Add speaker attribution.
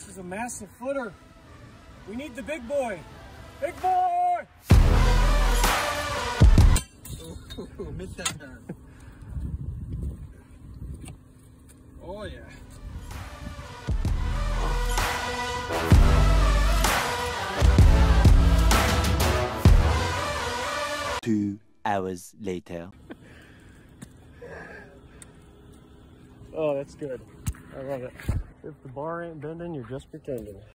Speaker 1: This is a massive footer. We need the big boy. Big boy!
Speaker 2: Oh, missed that turn. Oh yeah.
Speaker 3: Two hours later.
Speaker 1: Oh, that's good. I love it. If the bar ain't bending, you're just pretending.